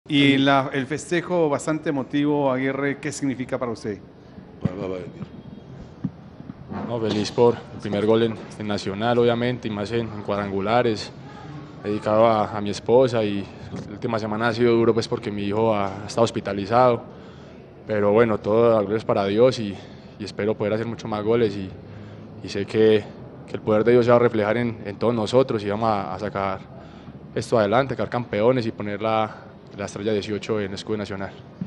Y el festejo bastante emotivo, Aguirre, ¿qué significa para usted? No, feliz por el primer gol en Nacional, obviamente, y más en cuadrangulares, dedicado a mi esposa. Y la última semana ha sido duro pues porque mi hijo ha estado hospitalizado, pero bueno, todo la gloria es para Dios y espero poder hacer muchos más goles y sé que el poder de Dios se va a reflejar en todos nosotros y vamos a sacar esto adelante, quedar campeones y poner la estrella 18 en el escudo nacional.